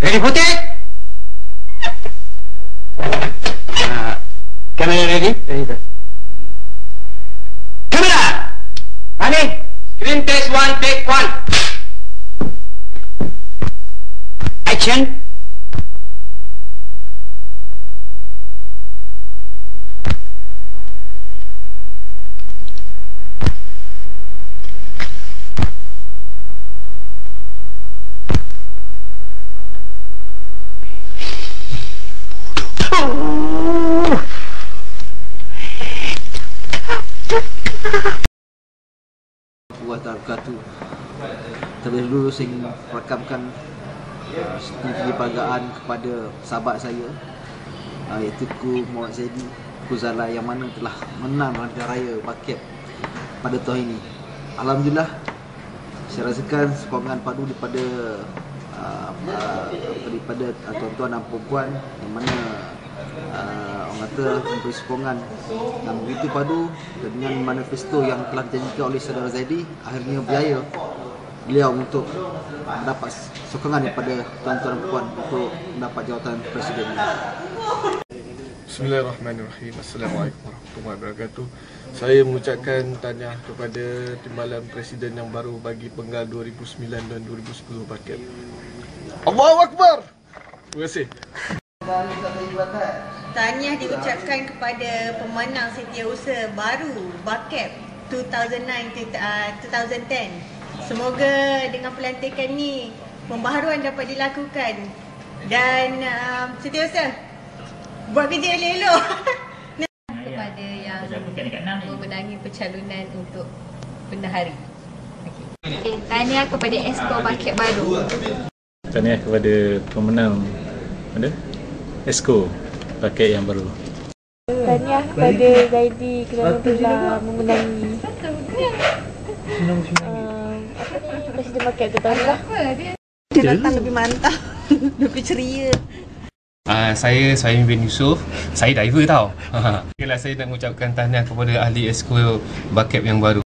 Ready for take? Camera ready? Ready, sir. Camera! Running! Screen test 1, take 1. Action! Wabarakatuh. Terlebih dulu saya ingin rakamkan sedikit penghargaan kepada sahabat saya, iaitu Ku Muhammad Zaidi, Ku Zala, yang mana telah menang Rantau Raya Bucket pada tahun ini. Alhamdulillah, saya rasakan sokongan padu daripada tuan-tuan dan puan-puan, yang mana orang kata memberi sokongan dan begitu padu dengan manifesto yang telah dijanjikan oleh saudara Zaidi. Akhirnya berjaya beliau untuk mendapat sokongan daripada tuan-tuan dan puan untuk mendapat jawatan presiden. Bismillahirrahmanirrahim. Assalamualaikum warahmatullahi wabarakatuh. Saya mengucapkan tahniah kepada Timbalan Presiden yang baru bagi penggal 2009 dan 2010 Bucket. Allahu Akbar. Terima kasih. Tahniah diucapkan kepada pemenang setiausaha baru Bucket 2009-2010. Semoga dengan pelantikan ni pembaharuan dapat dilakukan dan setiausaha buat kerja elok-elok. Kepada yang memenangi pencalonan untuk bendahari. Okay, tahniah kepada Exco Bucket baru. Tahniah kepada pemenang Exco Bucket yang baru. Tahniah kepada Zaidi kerana telah memenangi Presiden Bucket tu tahun lah. Dia datang lebih mantap, lebih ceria. Saya Saim bin Yusof. Saya diver tau. Okeylah, saya nak mengucapkan tahniah kepada ahli Exco Bucket yang baru.